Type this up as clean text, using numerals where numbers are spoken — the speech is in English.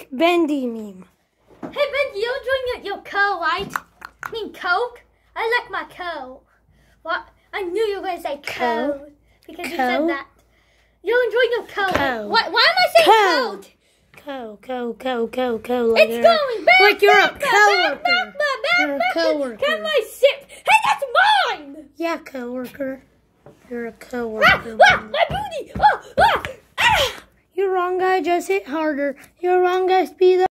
Make Bendy meme. Hey Bendy, you're enjoying your Coke, right? I mean Coke? I like my Coke. What? I knew you were going to say Coke. Because you said that. You're enjoying your Coke. Why am I saying Coke? Co. It's going back. Like you're a coworker. You're a coworker. Can I sip? Hey, that's mine. Yeah, coworker. You're a coworker. My booty. You're wrong, guy. Just hit harder. You're wrong, guy. Speed up.